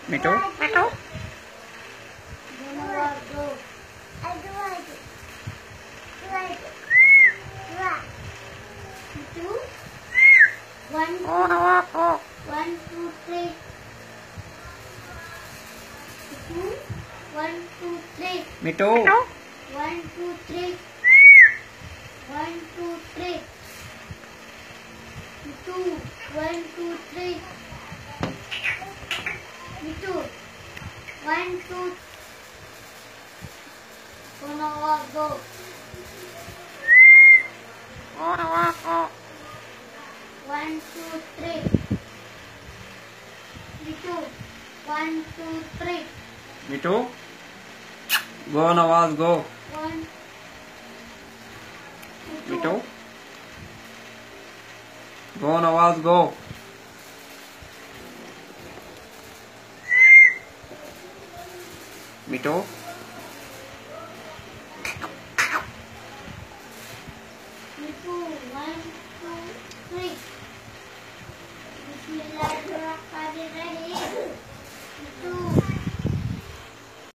Me too. Me too. Go Nawaz go. Me too. One, Go Nawaz go. 1, 2, 3. Me too. 1, 2, 3. Me too. 1, 2, 3. 1, 2, 3. Me too. 1, 2, 3. Me too. 1, 2. Go Nawaz go. Go Nawaz go. 1, 2, 3. Me too. 1, 2, 3. Me too. Go Nawaz go. 1. Me too. Go Nawaz go. Me too. Me too. 1, 2, 3. Bismillahirrahmanirrahim. Me too.